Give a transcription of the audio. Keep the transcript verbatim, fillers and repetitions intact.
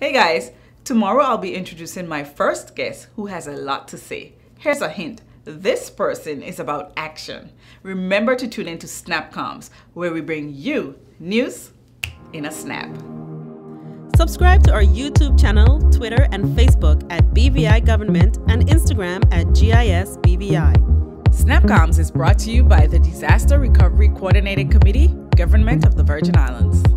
Hey guys, tomorrow I'll be introducing my first guest who has a lot to say. Here's a hint. This person is about action. Remember to tune in to SnapComms, where we bring you news in a snap. Subscribe to our YouTube channel, Twitter, and Facebook at B V I Government and Instagram at G I S B V I. SnapComms is brought to you by the Disaster Recovery Coordinating Committee, Government of the Virgin Islands.